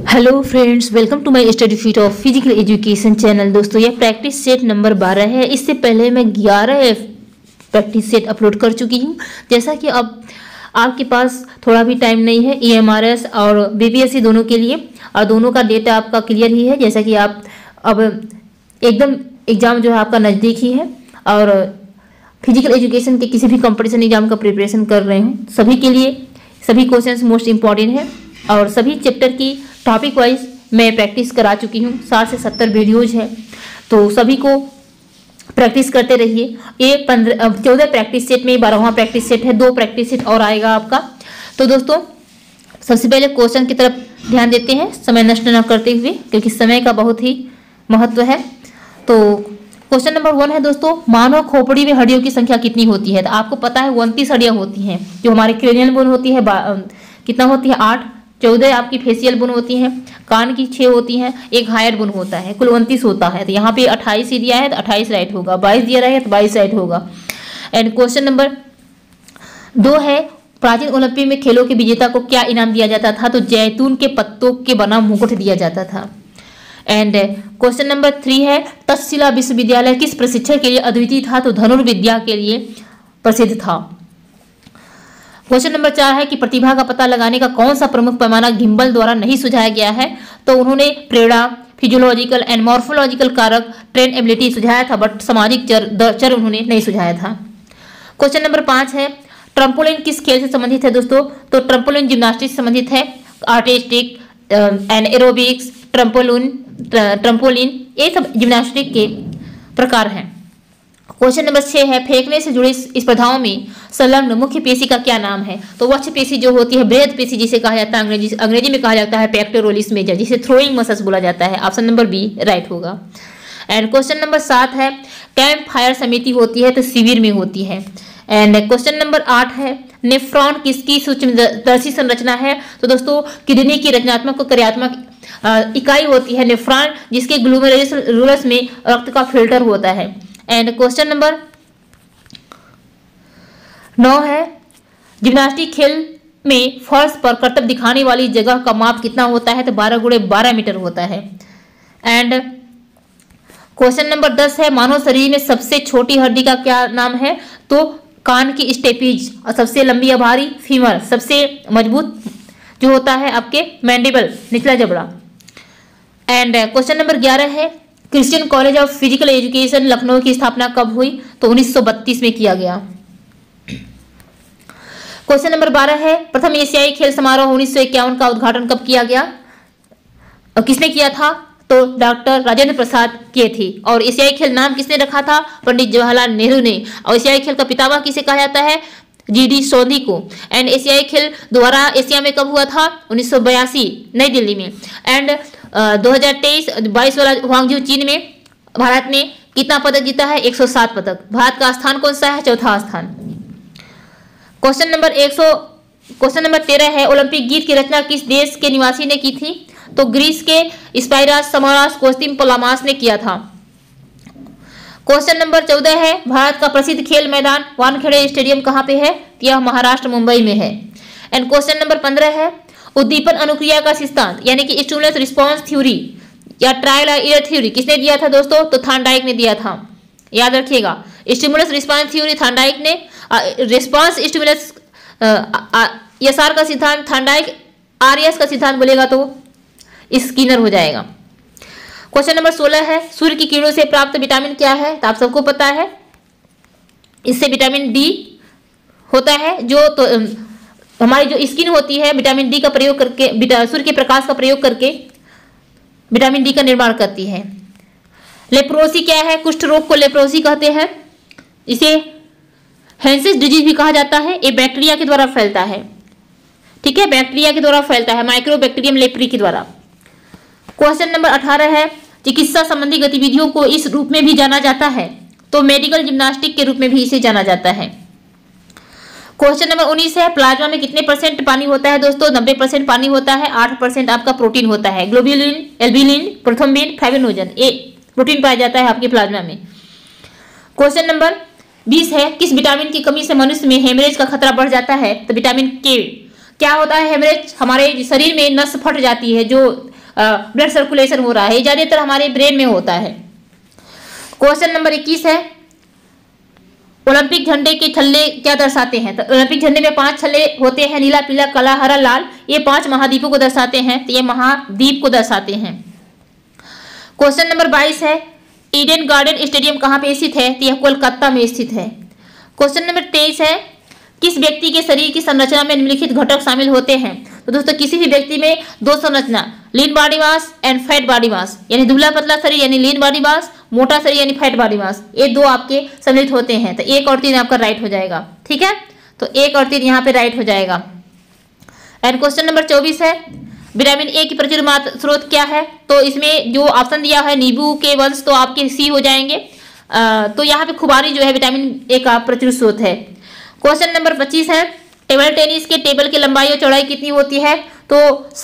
Hello friends, welcome to my study feet of physical education channel. दोस्तों, यह practice set number 12 है। इससे पहले मैं 11 प्रैक्टिस सेट अपलोड कर चुकी हूँ। जैसा कि अब आपके पास थोड़ा भी टाइम नहीं है EMRS और BPSC दोनों के लिए, और दोनों का डेटा आपका क्लियर ही है। जैसा कि आप अब एकदम एग्ज़ाम जो है आपका नज़दीक ही है और फिजिकल एजुकेशन के किसी भी कंपटीशन एग्जाम का प्रिपरेशन कर रहे हूँ, सभी के लिए सभी क्वेश्चंस मोस्ट इंपॉर्टेंट है और सभी चैप्टर की टॉपिक वाइज मैं प्रैक्टिस करा चुकी हूँ। 60 से 70 वीडियोज है, तो सभी को प्रैक्टिस करते रहिए। ये 14 प्रैक्टिस सेट में 12वां प्रैक्टिस सेट है। 2 प्रैक्टिस सेट और आएगा आपका। तो दोस्तों, सबसे पहले क्वेश्चन की तरफ ध्यान देते हैं, समय नष्ट न करते हुए, क्योंकि समय का बहुत ही महत्व है। तो क्वेश्चन नंबर 1 है दोस्तों, मानव खोपड़ी में हड्डियों की संख्या कितनी होती है? तो आपको पता है 29 हड्डियां होती हैं। जो हमारे क्रेनियल बोन होती है कितना होती है? 8। 14 आपकी फेशियल बोन होती हैं, कान की 6 होती हैं, एक हायर बोन होता है, कुल 29 होता है। तो यहाँ पे 28 ही दिया है तो 28 राइट होगा, 22 दिया रहेगा तो 22 राइट होगा। एंड क्वेश्चन नंबर 2 है, प्राचीन ओलंपिक में खेलों के विजेता को क्या इनाम दिया जाता था? तो जैतून के पत्तों के बना मुकुट दिया जाता था। एंड क्वेश्चन नंबर 3 है, तक्षशिला विश्वविद्यालय किस प्रशिक्षण के लिए अद्वितीय था? तो धनुर्विद्या के लिए प्रसिद्ध था। क्वेश्चन नंबर 4 है कि प्रतिभा का पता लगाने का कौन सा प्रमुख पैमाना गिम्बल द्वारा नहीं सुझाया गया है? तो उन्होंने प्रेरणा, फिजियोलॉजिकल एंड मॉर्फोलॉजिकल कारक, ट्रेन एबिलिटी सुझाया था, बट सामाजिक चर उन्होंने नहीं सुझाया था। क्वेश्चन नंबर 5 है, ट्रम्पोलिन किस खेल से संबंधित है दोस्तों? तो ट्रम्पोलिन जिम्नास्टिक्स से संबंधित है। आर्टिस्टिक एंड एरोबिक्स, ट्रम्पोलिन ये सब जिम्नास्टिक के प्रकार हैं। क्वेश्चन नंबर 6 है, फेंकने से जुड़ी स्पर्धाओं में संलग्न मुख्य पेशी का क्या नाम है? तो वक्ष पेशी जो होती है, बृहद पेशी जिसे कहा जाता है, अंग्रेजी में कहा जाता है पेक्टोरलिस मेजर, जिसे थ्रोइंग मसल्स बोला जाता है। ऑप्शन नंबर बी राइट होगा। एंड क्वेश्चन नंबर 7 है, कैंप फायर समिति होती है तो शिविर में होती है। एंड क्वेश्चन नंबर 8 है, नेफ्रॉन किसकी सूक्ष्मदर्शी संरचना है? तो दोस्तों, किडनी की रचनात्मक और क्रियात्मक इकाई होती है नेफ्रॉन, जिसके ग्लोमेरुलस में रक्त का फिल्टर होता है। एंड क्वेश्चन नंबर 9 है, जिम्नास्टिक खेल में फर्श पर करतब दिखाने वाली जगह का माप कितना होता है? तो 12 × 12 मीटर होता है। एंड क्वेश्चन नंबर 10 है, मानव शरीर में सबसे छोटी हड्डी का क्या नाम है? तो कान की स्टेपिज, और सबसे लंबी या भारी फीमर, सबसे मजबूत जो होता है आपके मैंडिबल, निचला जबड़ा। एंड क्वेश्चन नंबर 11 है, Christian college of physical education Lucknow की स्थापना कब हुई? तो 1932 में किया गया। क्वेश्चन नंबर 12 है, प्रथम एशियाई खेल समारोह 1951 का उद्घाटन कब किया गया और किसने किया था? तो डॉक्टर राजेंद्र प्रसाद किए थे। और एशियाई खेल नाम किसने रखा था? पंडित जवाहरलाल नेहरू ने। और एशियाई खेल का पितामह किसे कहा जाता है? GD सोंधी को। एंड एशियाई खेल दोबारा एशिया में कब हुआ था? 1982 नई दिल्ली में। एंड 2023 22 वाला हुआंगझू चीन में भारत ने कितना पदक जीता है? 107 पदक। भारत का स्थान कौन सा है? चौथा स्थान। क्वेश्चन नंबर 13 है, ओलंपिक गीत की रचना किस देश के निवासी ने की थी? तो ग्रीस के स्पाइरास समारास कोस्तिम ने किया था। क्वेश्चन नंबर 14 है, भारत का प्रसिद्ध खेल मैदान वानखेड़े स्टेडियम कहाँ पे है? यह महाराष्ट्र मुंबई में है। एंड क्वेश्चन नंबर 15 है, उद्दीपन अनुक्रिया का सिद्धांत यानी कि स्टिमुलस रिस्पांस थ्योरी या ट्रायल एरर थ्योरी किसने दिया था दोस्तों? तो थार्नडाइक ने दिया था, याद रखिएगा। स्टिमुलस रिस्पांस थ्योरी थार्नडाइक ने, रिस्पांस स्टिमुलस SR का सिद्धांत थार्नडाइक, RS का सिद्धांत बोलेगा तो स्किनर हो जाएगा। क्वेश्चन नंबर 16 है, सूर्य की किरणों से प्राप्त विटामिन क्या है? तो आप सबको पता है, इससे विटामिन D होता है, जो तो हमारी जो स्किन होती है विटामिन D का प्रयोग करके, सूर्य के प्रकाश का प्रयोग करके विटामिन D का निर्माण करती है। लेप्रोसी क्या है? कुष्ठ रोग को लेप्रोसी कहते हैं। इसे हैंसेस डिजीज भी कहा जाता है। ये बैक्टीरिया के द्वारा फैलता है, ठीक है, बैक्टीरिया के द्वारा फैलता है, माइक्रोबैक्टीरियम लेप्री के द्वारा। क्वेश्चन नंबर 18 है, चिकित्सा संबंधी गतिविधियों को इस रूप में भी जाना जाता है? तो मेडिकल जिम्नास्टिक के रूप में भी इसे जाना जाता है। क्वेश्चन नंबर 19 है, प्लाज्मा में कितने % पानी होता है दोस्तों? 90% पानी होता है, 8% आपका प्रोटीन होता है। ग्लोब्यूलिन, एल्ब्यूलिन, प्रोथ्रोम्बिन, फाइब्रिनोजन, ये प्रोटीन पाया जाता है आपके प्लाज्मा में। क्वेश्चन नंबर 20 है, किस विटामिन की कमी से मनुष्य में हेमरेज का खतरा बढ़ जाता है? तो विटामिन K। क्या होता है हेमरेज? हमारे शरीर में नस फट जाती है, जो ब्लड सर्कुलेशन हो रहा है, ज्यादातर हमारे ब्रेन में होता है। क्वेश्चन नंबर 21 है, ओलंपिक झंडे के छल्ले क्या दर्शाते हैं? तो ओलंपिक झंडे में 5 छल्ले होते हैं, नीला, पीला, काला, हरा, लाल। ये 5 महाद्वीपों को दर्शाते हैं, तो ये महाद्वीप को दर्शाते हैं। क्वेश्चन नंबर 22 है, ईडन गार्डन स्टेडियम कहाँ पे स्थित है? तो यह कोलकाता में स्थित है। क्वेश्चन नंबर 23 है, किस व्यक्ति के शरीर की संरचना में निम्नलिखित घटक शामिल होते हैं? तो दोस्तों किसी भी व्यक्ति में 2 संरचना, lean body mass and fat body mass, यानी दुबला पतला शरीर यानी लीन बॉडी मास, मोटा शरीर यानी फैट बॉडी मास, ये 2 आपके सम्मिलित होते हैं। तो 1 और 3 आपका राइट हो जाएगा। ठीक है, तो 1 और 3 यहाँ पे राइट हो जाएगा। एंड क्वेश्चन नंबर 24 है, विटामिन ए की प्रचुर मात्रा स्रोत क्या है? तो इसमें जो ऑप्शन दिया है नींबू के वंश, तो आपके सी हो जाएंगे। तो यहाँ पे खुबानी जो है विटामिन ए का प्रचुर स्रोत है। क्वेश्चन नंबर 25 है, टेबल टेनिस के टेबल की लंबाई और चौड़ाई कितनी होती है? तो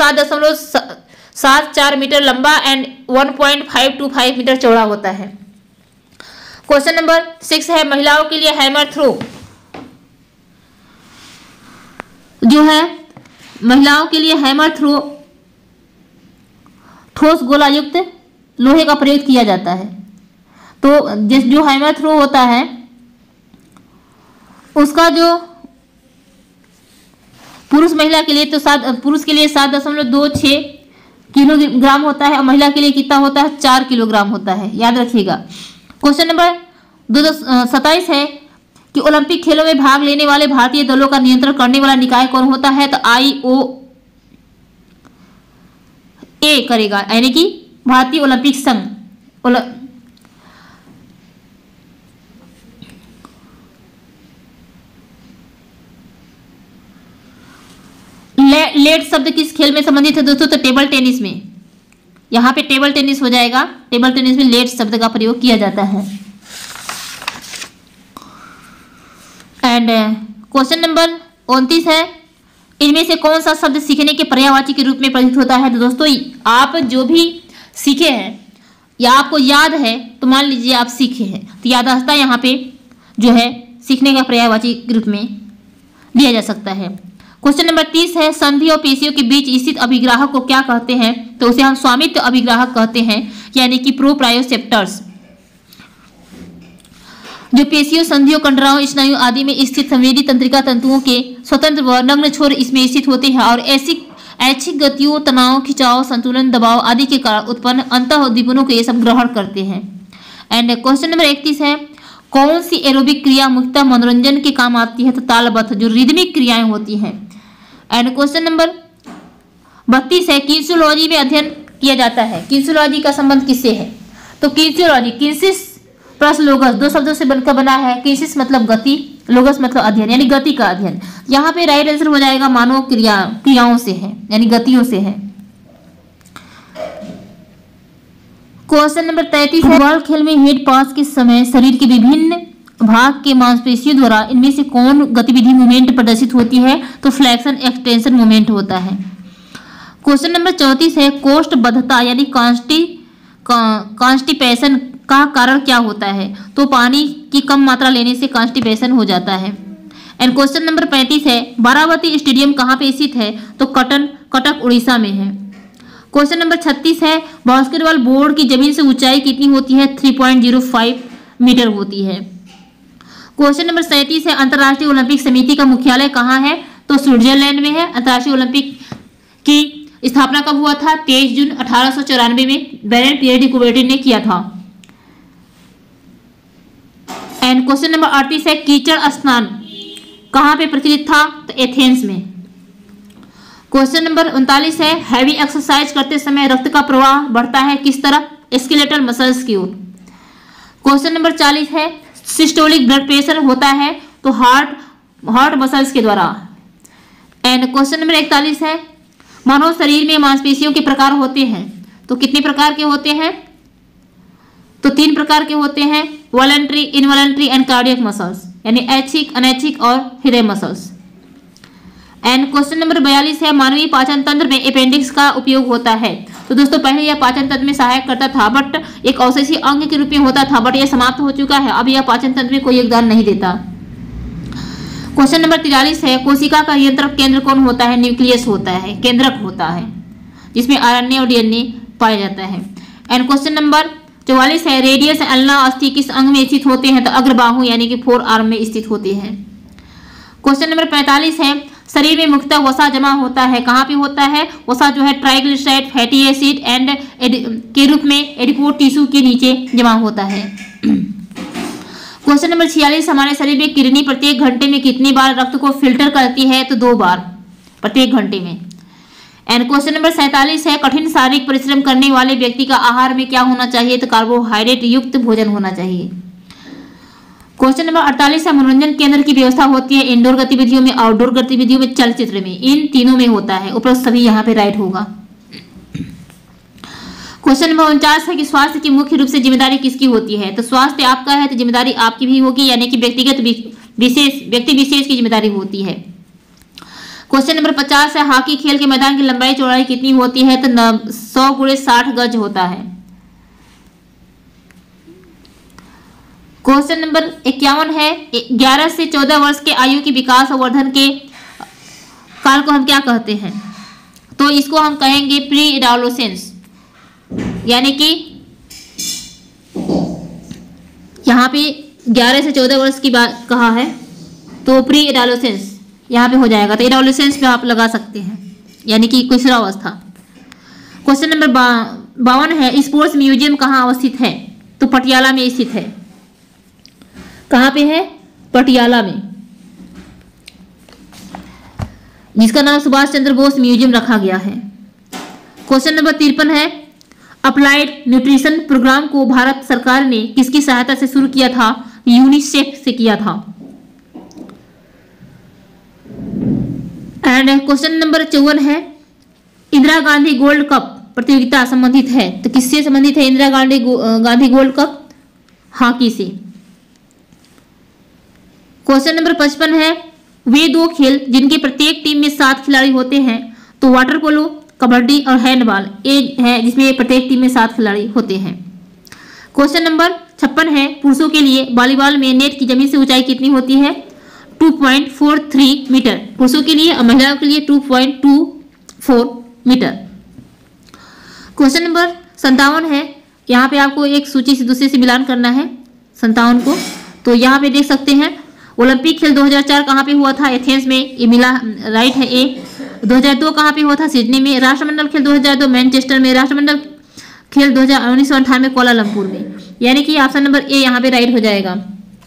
7.74 मीटर लंबा एंड 1.525 मीटर चौड़ा होता है। क्वेश्चन नंबर 6 है, महिलाओं के लिए हैमर थ्रो जो है, महिलाओं के लिए हैमर थ्रो ठोस गोलायुक्त लोहे का प्रयोग किया जाता है। तो जो हैमर थ्रो होता है उसका जो पुरुष महिला के लिए, तो पुरुष के लिए 7.26 किलोग्राम होता है और महिला के लिए कितना होता है? 4 किलोग्राम होता है, याद रखिएगा। क्वेश्चन नंबर 27 है कि ओलंपिक खेलों में भाग लेने वाले भारतीय दलों का नियंत्रण करने वाला निकाय कौन होता है? तो IOA करेगा, यानी कि भारतीय ओलंपिक संघ। लेट शब्द किस खेल में संबंधित है दोस्तों? तो टेबल टेनिस में, यहाँ पे टेबल टेनिस हो जाएगा। टेबल टेनिस में लेट शब्द का प्रयोग किया जाता है। एंड क्वेश्चन नंबर 29 है, इनमें से कौन सा शब्द सीखने के पर्यायवाची के रूप में प्रयुक्त होता है? तो दोस्तों आप जो भी सीखे हैं या आपको याद है, तो मान लीजिए आप सीखे हैं, तो याददाश्त यहाँ पे जो है सीखने का पर्यायवाची के रूप में लिया जा सकता है। क्वेश्चन नंबर 30 है, संधि और पेशियों के बीच स्थित अभिग्राहक को क्या कहते हैं? तो उसे हम स्वामित्व अभिग्राहक कहते हैं, यानी कि प्रोप्रायोसेप्टर्स। जो पेशियों, संधियों, कंडराओं, स्नायु आदि में स्थित संवेदी तंत्रिका तंतुओं के स्वतंत्र व नग्न छोर इसमें स्थित होते हैं और ऐच्छिक गतियों, तनाव, खिंचाव, संतुलन, दबाव आदि के कारण उत्पन्न अंतःउद्दीपनों को ये सब ग्रहण करते हैं। एंड क्वेश्चन नंबर 31 है, कौन सी एरोबिक क्रिया मुख्यतः मनोरंजन के काम आती है? तो तालबद्ध, जो रिदमिक क्रियाएं होती हैं। एंड क्वेश्चन नंबर 32 है, किन्सियोलॉजी में अध्ययन किया जाता है। किन्सियोलॉजी का संबंध किससे है? तो किन्सियोलॉजी, किन्सिस प्लस लोगस 2 शब्दों से बनकर बना है। किन्सिस मतलब गति, लोगस मतलब अध्ययन, यानी गति का अध्ययन। यहाँ पे राइट आंसर हो जाएगा मानव क्रियाओं से है, यानी गतियों से है। क्वेश्चन नंबर 33 है, फुटबॉल खेल में हेड पास के समय शरीर के विभिन्न भाग के मांसपेशियों द्वारा इनमें से कौन गतिविधि मूवमेंट प्रदर्शित होती है? तो फ्लेक्शन एक्सटेंशन मूवमेंट होता है। क्वेश्चन नंबर 34 है, कोष्ठबद्धता यानी कॉन्स्टिपेशन का कारण क्या होता है? तो पानी की कम मात्रा लेने से कॉन्स्टिपेशन हो जाता है। एंड क्वेश्चन नंबर 35 है, बारावती स्टेडियम कहाँ पे स्थित है? तो कटक उड़ीसा में है। क्वेश्चन नंबर 36 है, बास्केटबॉल बोर्ड की जमीन से ऊंचाई कितनी होती है? 3.05 मीटर होती है। क्वेश्चन नंबर 37 है, अंतर्राष्ट्रीय ओलंपिक समिति का मुख्यालय कहाँ है? तो स्विट्जरलैंड में है। अंतर्राष्ट्रीय ओलंपिक की स्थापना कब हुआ था? 23 जून 1894 में बेरेन पियर डी कुबेर्टिन ने किया था। एंड क्वेश्चन नंबर 38 है, कीचड़ स्नान कहाँ पे प्रचलित था? तो एथेंस में। क्वेश्चन नंबर 39 है, हैवी एक्सरसाइज करते समय रक्त का प्रवाह बढ़ता है किस तरफ? स्केलेटल मसल्स की ओर। क्वेश्चन नंबर 40 है, सिस्टोलिक ब्लड प्रेशर होता है तो हार्ट मसल्स के द्वारा। एंड क्वेश्चन नंबर 41 है, मानव शरीर में मांसपेशियों के प्रकार होते हैं, तो कितने प्रकार के होते हैं? तो 3 प्रकार के होते हैं, voluntary, involuntary and cardiac muscles, यानी ऐच्छिक, अनैच्छिक और हृदय मसल्स। एंड क्वेश्चन नंबर 42 है, मानवीय पाचन तंत्र में अपेंडिक्स का उपयोग होता है। तो दोस्तों पहले यह पाचन तंत्र में सहायक करता था, बट एक अवशेषीय अंग के रूप में होता था, बट यह समाप्त हो चुका है। अब यह पाचन तंत्र में कोई योगदान नहीं देता। क्वेश्चन नंबर 43 है, कोशिका का नियंत्रण केंद्र कौन होता है? न्यूक्लियस होता है, केंद्रक होता है। जिसमें आरएनए और डीएनए पाया जाता है। एंड क्वेश्चन नंबर 44 है, रेडियस अल्ना अस्थि किस अंग में स्थित होते हैं? तो अग्रबाहु यानी कि 4 आर्म में स्थित होते हैं। क्वेश्चन नंबर 45 है, शरीर में मुख्यतः वसा जमा होता है, कहाँ पे होता है? वसा जो है ट्राइग्लिसराइड, फैटी एसिड एंड के रूप में एडिपोज टिश्यू के नीचे जमा होता है। क्वेश्चन नंबर 46, हमारे शरीर में किडनी प्रत्येक घंटे में कितनी बार रक्त को फिल्टर करती है? तो 2 बार प्रत्येक घंटे में। एंड क्वेश्चन नंबर 47 है, कठिन शारीरिक परिश्रम करने वाले व्यक्ति का आहार में क्या होना चाहिए? तो कार्बोहाइड्रेट युक्त भोजन होना चाहिए। क्वेश्चन नंबर 48 है, मनोरंजन केंद्र की व्यवस्था होती है इंडोर गतिविधियों में, आउटडोर गतिविधियों में, चलचित्र में, इन तीनों में होता है। उपरोक्त सभी यहाँ पे राइट होगा। क्वेश्चन नंबर 49 है कि स्वास्थ्य की मुख्य रूप से जिम्मेदारी किसकी होती है? तो स्वास्थ्य आपका है तो जिम्मेदारी आपकी भी होगी, यानी कि व्यक्ति विशेष की जिम्मेदारी होती है। क्वेश्चन नंबर 50 है, हॉकी खेल के मैदान की लंबाई चौड़ाई कितनी होती है? तो 100 × 60 गज होता है। क्वेश्चन नंबर 51 है, 11 से 14 वर्ष के आयु की विकास और वर्धन के काल को हम क्या कहते हैं? तो इसको हम कहेंगे प्री एडोलेसेंस, यानी कि यहाँ पे 11 से 14 वर्ष की बात कहा है तो प्री एडोलेसेंस यहाँ पे हो जाएगा। तो एडोलेसेंस पे आप लगा सकते हैं, यानी कि किशोरावस्था। क्वेश्चन नंबर 52 है, स्पोर्ट्स म्यूजियम कहाँ अवस्थित है? तो पटियाला में स्थित है। कहाँ पे है? पटियाला में, जिसका नाम सुभाष चंद्र बोस म्यूजियम रखा गया है। क्वेश्चन नंबर 53 है, अप्लाइड न्यूट्रिशन प्रोग्राम को भारत सरकार ने किसकी सहायता से शुरू किया था? यूनिसेफ से किया था। एंड क्वेश्चन नंबर 54 है, इंदिरा गांधी गोल्ड कप प्रतियोगिता संबंधित है, तो किससे संबंधित है Indira Gandhi gold cup? Hockey से। क्वेश्चन नंबर 55 है, वे 2 खेल जिनके प्रत्येक टीम में 7 खिलाड़ी होते हैं, तो वाटर पोलो, कबड्डी और हैंडबॉल ये है जिसमें प्रत्येक टीम में 7 खिलाड़ी होते हैं। क्वेश्चन नंबर 56 है, पुरुषों के लिए वॉलीबॉल में नेट की जमीन से ऊंचाई कितनी होती है? 2.43 मीटर पुरुषों के लिए, और महिलाओं के लिए 2.24 मीटर। क्वेश्चन नंबर 57 है, यहाँ पे आपको एक सूची से दूसरे से मिलान करना है 57 को। तो यहाँ पे देख सकते हैं, ओलंपिक खेल 2004 कहाँ पे हुआ था? एथेंस में, ये मिला राइट है ए। 2002 कहाँ पे हुआ था? सिडनी में। राष्ट्रमंडल खेल 2002 मैनचेस्टर में। राष्ट्रमंडल खेल 1998 कोलालमपुर में, यानी कि ऑप्शन नंबर ए यहाँ पे राइट हो जाएगा।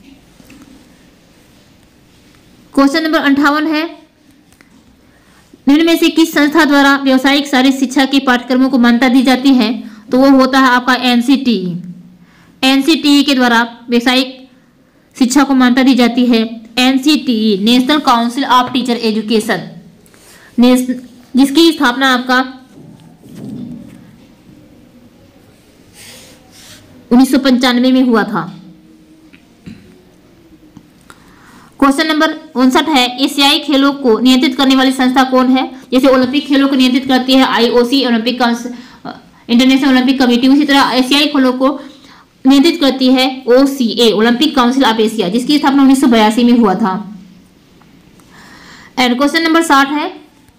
क्वेश्चन नंबर 58 है, निम्न में से किस संस्था द्वारा व्यवसायिक शारीरिक शिक्षा के पाठ्यक्रमों को मान्यता दी जाती है? तो वो होता है आपका एनसीटीई के द्वारा व्यवसायिक शिक्षा को मान्यता दी जाती है। NCTE, national council of teacher education, जिसकी स्थापना आपका 1995 में हुआ था। क्वेश्चन नंबर 59 है, एशियाई खेलों को नियंत्रित करने वाली संस्था कौन है? जैसे ओलंपिक खेलों को नियंत्रित करती है IOC, Olympic international Olympic committee, उसी तरह एशियाई खेलों को नियंत्रित करती है OCA, Olympic council of Asia, जिसकी स्थापना 1982 में हुआ था। एंड क्वेश्चन नंबर 60 है,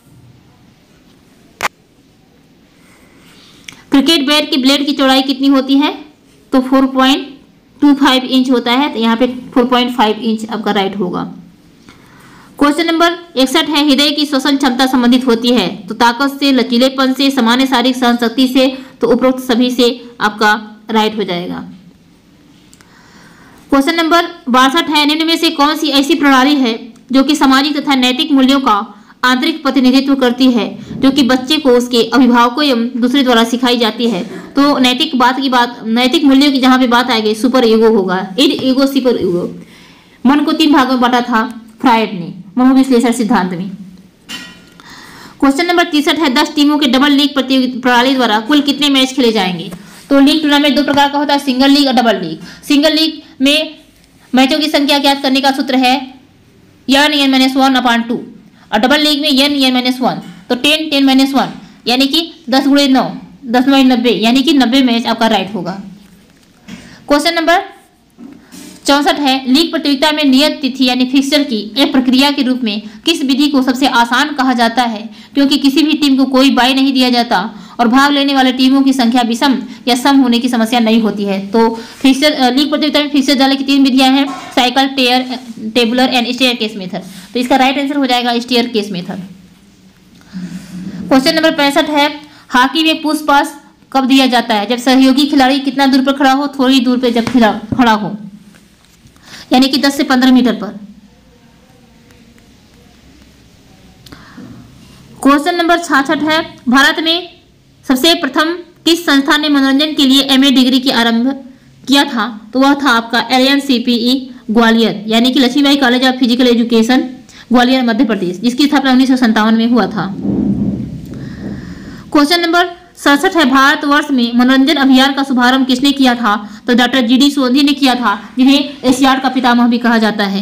क्रिकेट बैट की ब्लेड की चौड़ाई कितनी होती है? तो 4.25 इंच होता है, तो यहाँ पे 4.5 इंच आपका राइट होगा। क्वेश्चन नंबर 61 है, हृदय की श्वसन क्षमता संबंधित होती है, तो ताकत से, लचीलेपन से, सामान्य शारीरिक सहनशक्ति से, तो उपरोक्त सभी से आपका राइट हो जाएगा। क्वेश्चन नंबर 62 है, निम्न में से कौन सी ऐसी प्रणाली है जो कि सामाजिक तथा नैतिक मूल्यों का आंतरिक प्रतिनिधित्व करती है, जो कि बच्चे को उसके अभिभावकों एवं दूसरे द्वारा सिखाई जाती है? तो नैतिक मूल्यों की जहां पे बात आएगी, सुपर ईगो होगा, इड ईगो सुपर ईगो। मन को 3 भागों में बांटा था फ्रायड ने मनोविश्लेषण सिद्धांत में। क्वेश्चन नंबर 63 है, 10 टीमों के डबल लीग प्रणाली द्वारा कुल कितने मैच खेले जाएंगे? तो लीग टूर्नामेंट 2 प्रकार का होता है, सिंगल लीग और डबल लीग। सिंगल लीग में मैचों की संख्या ज्ञात करने का सूत्र है n(n-1/2) और डबल लीग में n(n-1), तो 10(10-1), यानी कि 10 × 9 10/90, यानी कि 90 मैच आपका राइट होगा। क्वेश्चन नंबर 64 है, लीग प्रतियोगिता में नियत तिथि यानी फिक्सचर की एक प्रक्रिया के रूप में किस विधि को सबसे आसान कहा जाता है, क्योंकि किसी भी टीम को कोई बाई नहीं दिया जाता और भाग लेने वाले टीमों की संख्या विषम या सम होने की समस्या नहीं होती है। तो फिक्सचर लीग प्रतियोगिता में फिक्सचर डालने की 3 विधियां हैं, cycle, tabular and staircase method. तो इसका राइट आंसर हो जाएगा staircase method. Question number 65 है, हॉकी में पुश पास कब दिया जाता है? जब सहयोगी खिलाड़ी कितना दूर पर खड़ा हो? थोड़ी दूर पर जब खड़ा हो, यानी कि 10 से 15 मीटर पर। क्वेश्चन नंबर 66 है, भारत में सबसे प्रथम किस संस्था ने मनोरंजन के लिए एमए डिग्री की आरंभ किया था? तो वह था आपका LNCPE ग्वालियर, यानी कि Laxmibai college of physical education Gwalior Madhya Pradesh, जिसकी स्थापना 1957 में हुआ था। क्वेश्चन नंबर 67 है, भारतवर्ष में मनोरंजन अभियान का शुभारंभ किसने किया था? तो डॉक्टर GD सोंधी ने किया था, जिन्हें एशियाड का पितामह भी कहा जाता है।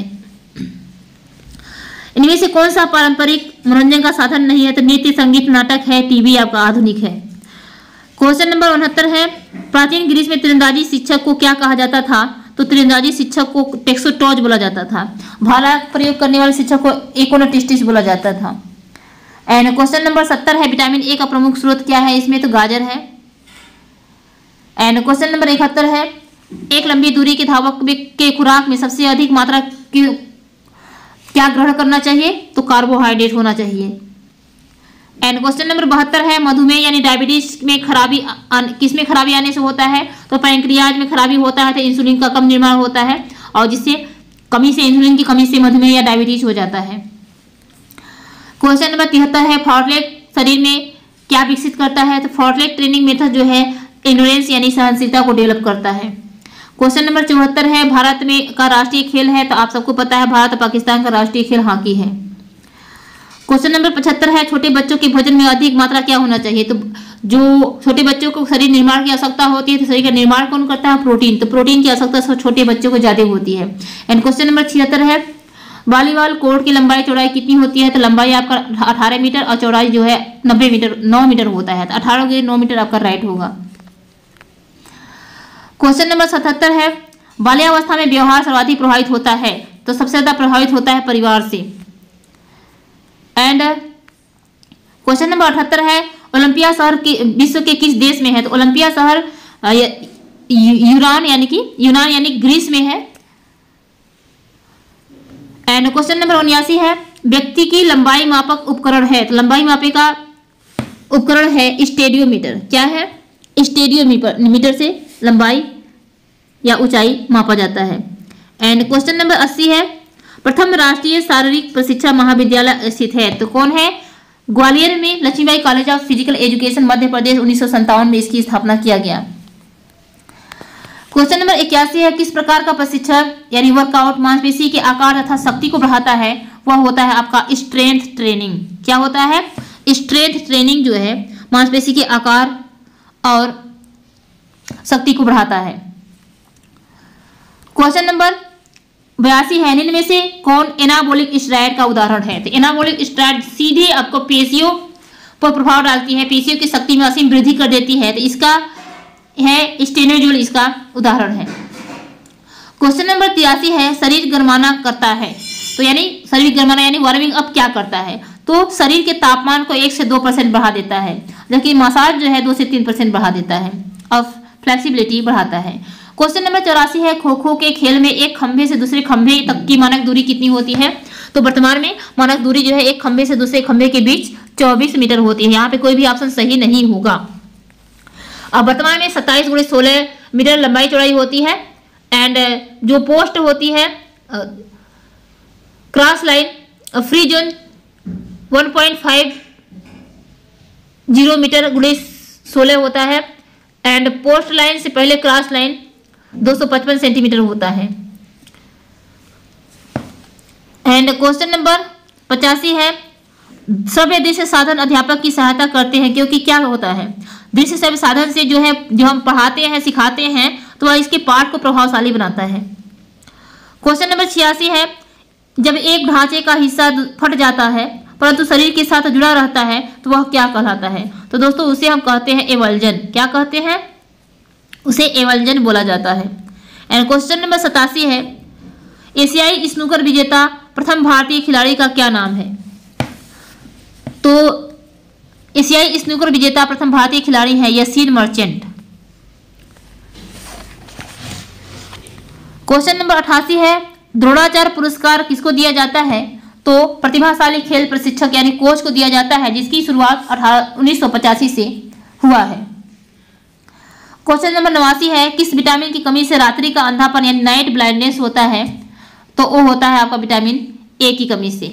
इनमें से कौन सा पारंपरिक मनोरंजन का साधन नहीं है? तो नृत्य, संगीत, नाटक है, टीवी आपका आधुनिक है। क्वेश्चन नंबर 69 है, प्राचीन ग्रीस में तीरंदाजी शिक्षक को क्या कहा जाता था? तो तीरंदाजी शिक्षक को टेक्सोटोज बोला जाता था। भाला प्रयोग करने वाले शिक्षक को इकोनोटिस्टिस बोला जाता था। एंड क्वेश्चन नंबर 70 है, विटामिन ए का प्रमुख स्रोत क्या है? इसमें तो गाजर है। एंड क्वेश्चन नंबर 71 है, एक लंबी दूरी के धावक के खुराक में सबसे अधिक मात्रा क्या ग्रहण करना चाहिए? तो कार्बोहाइड्रेट होना चाहिए। एंड क्वेश्चन नंबर 72 है, मधुमेह यानी डायबिटीज में खराबी किसमें खराबी आने से होता है? तो पैंक्रियाज में खराबी होता है, तो इंसुलिन का कम निर्माण होता है, और जिससे इंसुलिन की कमी से मधुमेह या डायबिटीज हो जाता है। क्वेश्चन नंबर 73 है, फॉर्टलेग शरीर में क्या विकसित करता है? तो फॉर्टलेग ट्रेनिंग मेथड जो है एंड्योरेंस यानी सहनशीलता को डेवलप करता है। क्वेश्चन नंबर 74 है, भारत में का राष्ट्रीय खेल है? तो आप सबको पता है भारत और पाकिस्तान का राष्ट्रीय खेल हॉकी है। क्वेश्चन नंबर 75 है, छोटे बच्चों के भोजन में अधिक मात्रा क्या होना चाहिए? तो जो छोटे बच्चों को शरीर निर्माण की आवश्यकता होती है, तो शरीर का निर्माण कौन करता है? प्रोटीन। तो प्रोटीन की आवश्यकता छोटे बच्चों को ज्यादा होती है। एंड क्वेश्चन नंबर 76 है, वॉलीबॉल कोर्ट की लंबाई चौड़ाई कितनी होती है? तो लंबाई आपका 18 मीटर और चौड़ाई जो है 9 मीटर होता है। तो 18 के 9 मीटर आपका राइट होगा। क्वेश्चन नंबर 77 है, बाल्यावस्था में व्यवहार सर्वाधिक प्रभावित होता है? तो सबसे ज्यादा प्रभावित होता है परिवार से। एंड क्वेश्चन नंबर 78 है, ओलंपिया शहर विश्व के किस देश में है? तो ओलंपिया शहर यूनान यानी ग्रीस में है। एंड क्वेश्चन नंबर 79 है, व्यक्ति की लंबाई मापक उपकरण है? तो लंबाई मापे का उपकरण है स्टेडियोमीटर। क्या है? स्टेडियोमीटर से लंबाई या ऊंचाई मापा जाता है। एंड क्वेश्चन नंबर 80 है, प्रथम राष्ट्रीय शारीरिक प्रशिक्षण महाविद्यालय स्थित है? तो कौन है? ग्वालियर में Laxmibai college of physical education Madhya Pradesh, 1957 में इसकी स्थापना किया गया। क्वेश्चन नंबर 81 है, किस प्रकार का प्रशिक्षण यानी वर्कआउट मांसपेशी के आकार तथा शक्ति को बढ़ाता है? वह होता है आपका स्ट्रेंथ ट्रेनिंग। क्या होता है? स्ट्रेंथ ट्रेनिंग जो है मांसपेशी के आकार और शक्ति को बढ़ाता है। क्वेश्चन नंबर 82 है, इनमें से कौन एनाबॉलिक स्टेरॉयड का उदाहरण है? तो एनाबॉलिक स्टेरॉयड सीधे आपको पेशियों पर प्रभाव डालती है, पेशियों की शक्ति में असीम वृद्धि कर देती है। तो इसका है स्टेनोजोल, इसका उदाहरण है। क्वेश्चन नंबर 83 है, शरीर गर्माना करता है? तो शरीर गर्माना यानी वार्मिंग अप क्या करता है? तो शरीर के तापमान को 1 से 2% बढ़ा देता है, जबकि मसाज जो है 2 से 3% बढ़ा देता है और फ्लेक्सिबिलिटी बढ़ाता है। क्वेश्चन नंबर 84 है, खो खो के खेल में एक खंभे से दूसरे खंभे तक की मानक दूरी कितनी होती है? तो वर्तमान में मानक दूरी जो है एक खंभे से दूसरे खंभे के बीच 24 मीटर होती है। यहाँ पे कोई भी ऑप्शन सही नहीं होगा। अब वर्तमान में 27 × 16 मीटर लंबाई चौड़ाई होती है। एंड जो पोस्ट होती है cross line free zone 1.50 metre × 16 होता है। एंड पोस्ट लाइन से पहले क्रॉस लाइन 255 सेंटीमीटर होता है। एंड क्वेश्चन नंबर 85 है, श्रव्य दृश्य साधन अध्यापक की सहायता करते हैं, क्योंकि क्या होता है? दृश्य श्रव्य साधन से जो हम पढ़ाते हैं सिखाते हैं तो वह इसके पाठ को प्रभावशाली बनाता है। क्वेश्चन नंबर 86 है, जब एक ढांचे का हिस्सा फट जाता है परंतु शरीर के साथ जुड़ा रहता है तो वह क्या कहलाता है? तो दोस्तों उसे हम कहते हैं एवल्जन। क्या कहते हैं? उसे एवल्जन बोला जाता है। एंड क्वेश्चन नंबर 87 है, एशियाई स्नूकर विजेता प्रथम भारतीय खिलाड़ी का क्या नाम है? तो एशियाई स्नूकर विजेता प्रथम भारतीय खिलाड़ी है यसीन मर्चेंट। क्वेश्चन नंबर 88 है, द्रोणाचार्य पुरस्कार किसको दिया जाता है? तो प्रतिभाशाली खेल प्रशिक्षक यानी कोच को दिया जाता है, जिसकी शुरुआत 1985 से हुआ है। क्वेश्चन नंबर 89 है, किस विटामिन की कमी से रात्रि का अंधापन यानी नाइट ब्लाइंडनेस होता है? तो वो होता है आपका विटामिन ए की कमी से।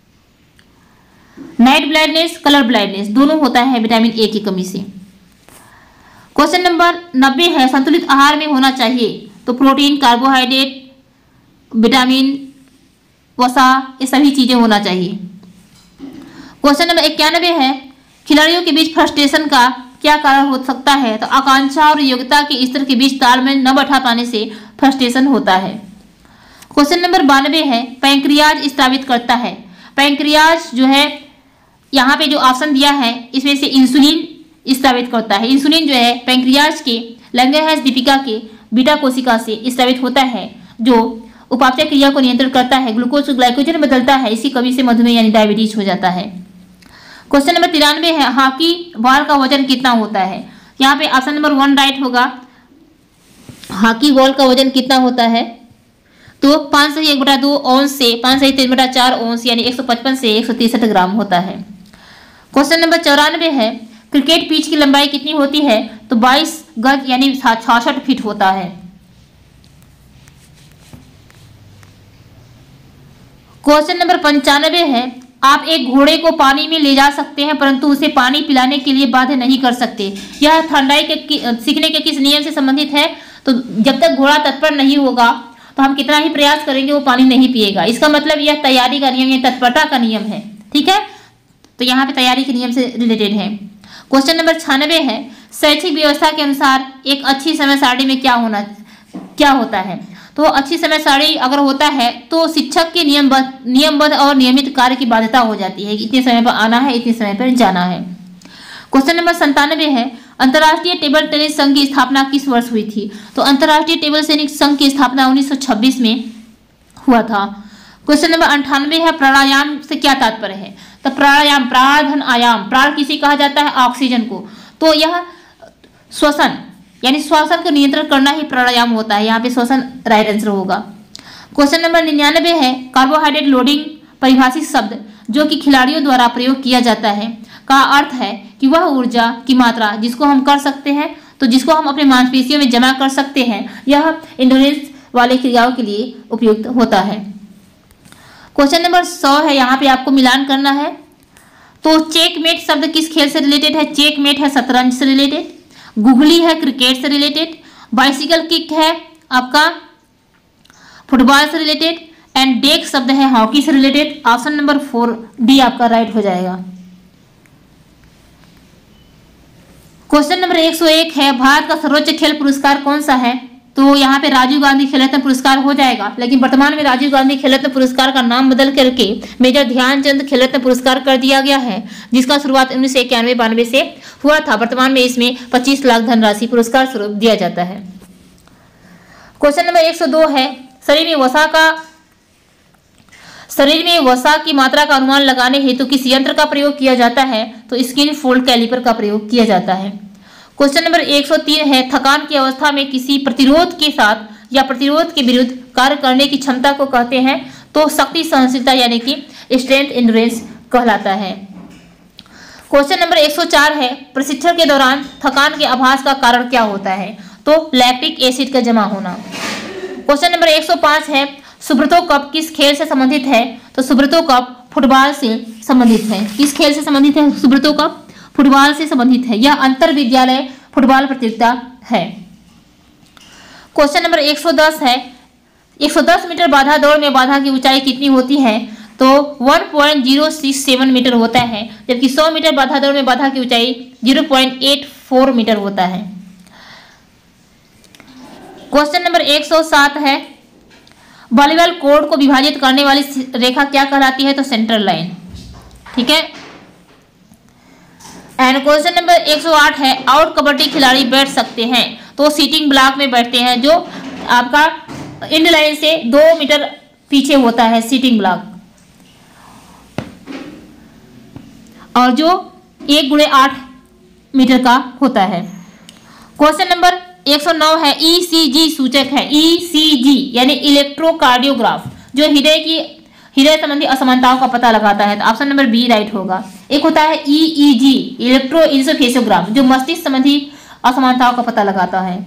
नाइट ब्लाइंडनेस, कलर ब्लाइंडनेस दोनों होता है विटामिन ए की कमी से। क्वेश्चन नंबर 90 है, संतुलित आहार में होना चाहिए? तो प्रोटीन, कार्बोहाइड्रेट, विटामिन, वसा, ये सभी चीजें होना चाहिए। क्वेश्चन नंबर 91 है, खिलाड़ियों के बीच फ्रस्ट्रेशन का क्या कारण हो सकता है? तो आकांक्षा और योग्यता के स्तर के बीच तालमेल न बैठा पाने से फ्रस्ट्रेशन होता है। क्वेश्चन नंबर 92 है, पैंक्रियाज स्रावित करता है? पैंक्रियाज जो है यहाँ पे जो ऑप्शन दिया है इसमें से इंसुलिन स्रावित करता है। इंसुलिन जो है पैंक्रियाज के लैंगरहैंस दीपिका के बीटा कोशिका से स्रावित होता है, जो उपापचय क्रिया को नियंत्रित करता है, ग्लूकोज को ग्लाइकोजन में बदलता है। इसकी कमी से मधुमेह यानी डायबिटीज हो जाता है। क्वेश्चन नंबर 93 है, हॉकी बॉल का वजन कितना होता है? यहाँ पे ऑप्शन नंबर 1 राइट होगा। हॉकी बॉल का वजन कितना होता है? तो 5/1/2 औंस से 5/3/4 औंस यानी 155 से 163 ग्राम होता है। क्वेश्चन नंबर 94 है, क्रिकेट पिच की लंबाई कितनी होती है? तो 22 गज यानी 66 फीट होता है। क्वेश्चन नंबर 95 है, आप एक घोड़े को पानी में ले जा सकते हैं परंतु उसे पानी पिलाने के लिए बाध्य नहीं कर सकते। यह थर्नडाइक के सीखने के किस नियम से संबंधित है? तो जब तक घोड़ा तत्पर नहीं होगा तो हम कितना ही प्रयास करेंगे वो पानी नहीं पिएगा। इसका मतलब यह तैयारी का नियम या तत्परता का नियम है। ठीक है, तो यहाँ पे तैयारी के नियम से रिलेटेड है। क्वेश्चन नंबर 96 है, शैक्षिक व्यवस्था के अनुसार एक अच्छी समय सारणी में क्या होता है? तो अच्छी समय सारणी अगर होता है तो शिक्षक के नियमबद्ध और नियमित कार्य की बाध्यता हो जाती है कि इतने समय पर आना है, इतने समय पर जाना है। क्वेश्चन नंबर 97 है, अंतर्राष्ट्रीय टेबल टेनिस संघ की स्थापना किस वर्ष हुई थी? तो अंतर्राष्ट्रीय टेबल टेनिस संघ की स्थापना 1926 में हुआ था। क्वेश्चन नंबर 98 है, प्राणायाम से क्या तात्पर्य है? तो प्राणायाम, प्राणधन आयाम, प्राण किसे कहा जाता है? ऑक्सीजन को। तो यह श्वसन यानी श्वासन का नियंत्रण करना ही प्राणायाम होता है। यहाँ पे श्वसन राइट आंसर होगा। क्वेश्चन नंबर 99 है, कार्बोहाइड्रेट लोडिंग परिभाषित शब्द जो कि खिलाड़ियों द्वारा प्रयोग किया जाता है का अर्थ है कि वह ऊर्जा की मात्रा जिसको हम कर सकते हैं, तो जिसको हम अपने मांसपेशियों में जमा कर सकते हैं, यह एंडोरेंस वाले क्रियाओं के लिए उपयुक्त होता है। क्वेश्चन नंबर 100 है, यहाँ पे आपको मिलान करना है। तो चेकमेट शब्द किस खेल से रिलेटेड है? चेकमेट है शतरंज से रिलेटेड, गुगली है क्रिकेट से रिलेटेड, बाइसिकल किक है आपका फुटबॉल से रिलेटेड, एंड डेक शब्द है हॉकी से रिलेटेड। ऑप्शन नंबर 4 डी आपका राइट हो जाएगा। क्वेश्चन नंबर 101 है, भारत का सर्वोच्च खेल पुरस्कार कौन सा है? तो यहाँ पे राजीव गांधी खेल रत्न पुरस्कार हो जाएगा, लेकिन वर्तमान में राजीव गांधी खेल रत्न पुरस्कार का नाम बदल करके मेजर ध्यानचंद खेल रत्न पुरस्कार कर दिया गया है, जिसका शुरुआत 1991-92 से हुआ था। वर्तमान में इसमें 25 लाख धनराशि पुरस्कार स्वरूप दिया जाता है। क्वेश्चन नंबर 102 है, शरीर में वसा की मात्रा का अनुमान लगाने हेतु किस यंत्र का प्रयोग किया जाता है? तो स्किन फोल्ड कैलिपर का प्रयोग किया जाता है। क्वेश्चन नंबर 103 है, थकान की अवस्था में किसी प्रतिरोध के साथ या प्रतिरोध के विरुद्ध कार्य करने की क्षमता को कहते हैं? तो शक्ति सहनशीलता यानी कि स्ट्रेंथ एंड्योरेंस कहलाता है। क्वेश्चन नंबर 104 है, प्रशिक्षण के दौरान थकान के आभास का कारण क्या होता है? तो लैक्टिक एसिड का जमा होना। क्वेश्चन नंबर 105 है, सुब्रतो कप किस खेल से संबंधित है? तो सुब्रतो कप फुटबॉल से संबंधित है। किस खेल से संबंधित है सुब्रतो कप? फुटबॉल से संबंधित है। यह अंतर विद्यालय फुटबॉल प्रतियोगिता है। क्वेश्चन नंबर 110 है, 110 मीटर बाधा दौड़ में बाधा की ऊंचाई कितनी होती है? तो 1.067 मीटर होता है, जबकि 100 मीटर बाधा दौड़ में बाधा की ऊंचाई 0.84 मीटर होता है। क्वेश्चन नंबर 107 है, वॉलीबॉल कोर्ट को विभाजित करने वाली रेखा क्या कहलाती है? तो सेंट्रल लाइन। ठीक है। एंड क्वेश्चन नंबर 108 है, आउट कबड्डी खिलाड़ी बैठ सकते हैं? तो सीटिंग ब्लॉक में बैठते हैं, जो आपका एंड लाइन से 2 मीटर पीछे होता है सीटिंग ब्लॉक, और जो 1 × 8 मीटर का होता है। क्वेश्चन नंबर 109 है ईसीजी सूचक है। ईसीजी यानी इलेक्ट्रोकार्डियोग्राफ, जो हृदय संबंधी असमानताओं का पता लगाता है, तो ऑप्शन नंबर बी राइट होगा। एक होता है ईईजी इलेक्ट्रोइंसोफेसियोग्राफ, जो मस्तिष्क संबंधी असमानताओं का पता लगाता है।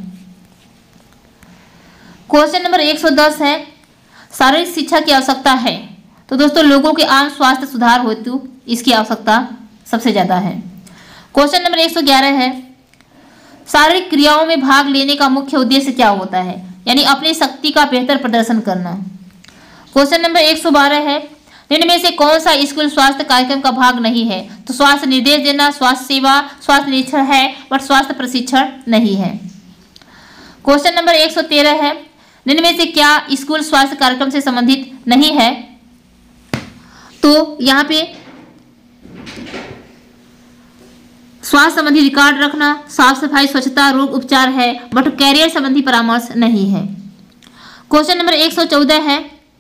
क्वेश्चन नंबर 110 है शारीरिक शिक्षा की आवश्यकता है, तो दोस्तों लोगों के आम स्वास्थ्य सुधार हेतु इसकी आवश्यकता सबसे ज्यादा है। क्वेश्चन नंबर 111 है शारीरिक क्रियाओं में भाग लेने का मुख्य उद्देश्य क्या होता है, यानी अपनी शक्ति का बेहतर प्रदर्शन करना। क्वेश्चन नंबर 112 है निम्न में से कौन सा स्कूल स्वास्थ्य कार्यक्रम का भाग नहीं है, तो स्वास्थ्य निर्देश देना, स्वास्थ्य सेवा, स्वास्थ्य निरीक्षण है, बट स्वास्थ्य प्रशिक्षण नहीं है। क्वेश्चन नंबर 113 है निम्न में से क्या स्कूल स्वास्थ्य कार्यक्रम से संबंधित नहीं है, तो यहाँ पे स्वास्थ्य संबंधी रिकॉर्ड रखना, साफ सफाई, स्वच्छता, रोग उपचार है, बट कैरियर संबंधी परामर्श नहीं है। क्वेश्चन नंबर 114 है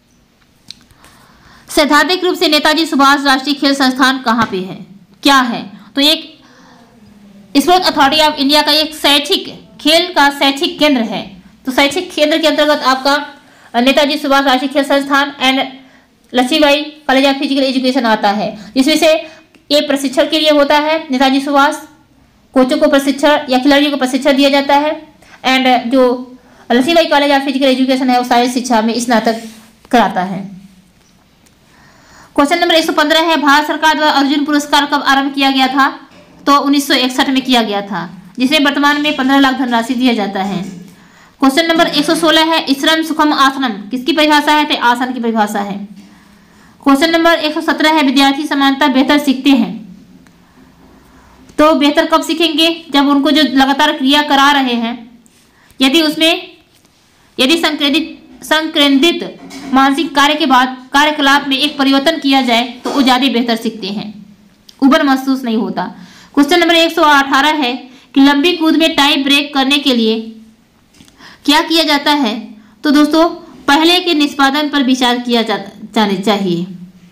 सैद्धांतिक रूप से नेताजी सुभाष राष्ट्रीय खेल संस्थान कहाँ पे है, क्या है, तो एक स्पोर्ट्स अथॉरिटी ऑफ इंडिया का एक शैक्षिक खेल का शैक्षिक केंद्र है। तो शैक्षिक केंद्र के अंतर्गत आपका नेताजी सुभाष राष्ट्रीय खेल संस्थान and Laxmibai college of physical education आता है, जिसमें से ये प्रशिक्षण के लिए होता है। नेताजी सुभाष कोचों को प्रशिक्षण या खिलाड़ियों को प्रशिक्षण दिया जाता है, एंड जो Laxmibai college of physical education है वो शारीरिक शिक्षा में स्नातक कराता है। क्वेश्चन नंबर 115 है भारत सरकार द्वारा अर्जुन पुरस्कार कब आरंभ किया गया था, तो 1961 में किया गया था, जिसमें वर्तमान में 15 लाख धनराशि दिया जाता है। क्वेश्चन नंबर 116 है श्रम सुखम आसनम किसकी परिभाषा है, तो आसन की परिभाषा है। क्वेश्चन नंबर 117 है विद्यार्थी समानता बेहतर सीखते हैं, तो बेहतर कब सीखेंगे, जब उनको जो लगातार क्रिया करा रहे हैं यदि संकेंद्रित मानसिक कार्य के बाद कार्यकलाप में एक परिवर्तन किया जाए तो वो ज्यादा बेहतर सीखते हैं, उबर महसूस नहीं होता। क्वेश्चन नंबर 118 है कि लंबी कूद में टाइम ब्रेक करने के लिए क्या किया जाता है, तो दोस्तों पहले के निष्पादन पर विचार किया जाना चाहिए,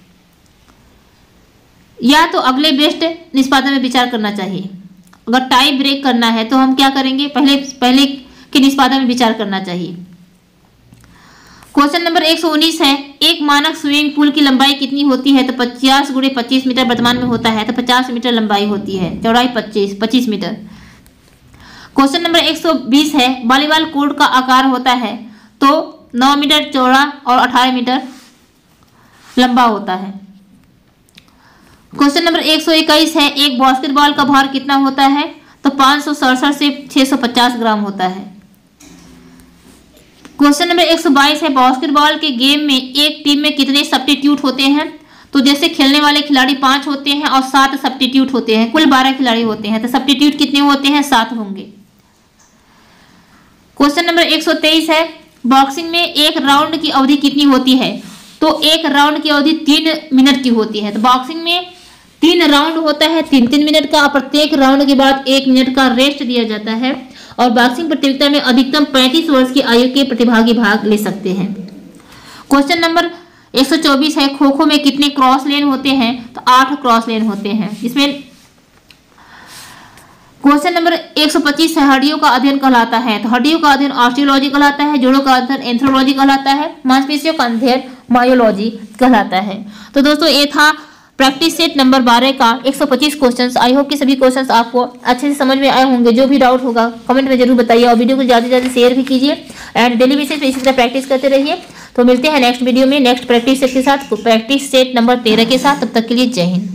या तो अगले बेस्ट निष्पादन में विचार करना चाहिए। अगर टाइम ब्रेक करना है तो हम क्या करेंगे, पहले के निष्पादन में विचार करना चाहिए। क्वेश्चन नंबर 119 है एक मानक स्विमिंग पूल की लंबाई कितनी होती है, तो 50 × 25 मीटर वर्तमान में होता है, तो 50 मीटर लंबाई होती है, चौड़ाई 25 मीटर। क्वेश्चन नंबर 120 है वॉलीबॉल कोर्ट का आकार होता है, तो 9 मीटर चौड़ा और 18 मीटर लंबा होता है। क्वेश्चन नंबर 121 है एक बास्केटबॉल का भार कितना होता है, तो 567 से 650 ग्राम होता है। क्वेश्चन नंबर 122 है बास्केटबॉल के गेम में एक टीम में कितने सब्स्टिट्यूट होते हैं, तो जैसे खेलने वाले खिलाड़ी 5 होते हैं और 7 सब्स्टिट्यूट होते हैं, कुल 12 खिलाड़ी होते हैं, तो सब्स्टिट्यूट कितने होते हैं, 7 होंगे। क्वेश्चन नंबर 123 है बॉक्सिंग में एक राउंड की अवधि कितनी होती है, तो एक राउंड की अवधि 3 मिनट की होती है। तो बॉक्सिंग में 3 राउंड होता है 3-3 मिनट का, प्रत्येक राउंड के बाद 1 मिनट का रेस्ट दिया जाता है, और बॉक्सिंग प्रतियोगिता में अधिकतम 35 वर्ष की आयु के प्रतिभागी भाग ले सकते हैं। क्वेश्चन नंबर 124 है खो खो में कितने क्रॉस लेन होते हैं, तो 8 क्रॉस लेन होते हैं। इसमें क्वेश्चन नंबर 125 है हड्डियों का अध्ययन कहलाता है, तो हड्डियों का अध्ययन ऑस्टियोलॉजी कहलाता है, जोड़ों का अध्ययन एंथ्रोलॉजी कहलाता है, मांसपेशियों का अध्ययन मायोलॉजी कहलाता है। तो दोस्तों ये था प्रैक्टिस सेट नंबर 12 का 125 क्वेश्चंस। आई होप कि सभी क्वेश्चंस आपको अच्छे से समझ में आए होंगे। जो भी डाउट होगा कमेंट में जरूर बताइए, और वीडियो को ज़्यादा से ज़्यादा शेयर भी कीजिए, एंड डेली बेसिस पे इसी तरह प्रैक्टिस करते रहिए। तो मिलते हैं नेक्स्ट वीडियो में नेक्स्ट प्रैक्टिस सेट के साथ, प्रैक्टिस सेट नंबर 13 के साथ। तब तक के लिए जय हिंद।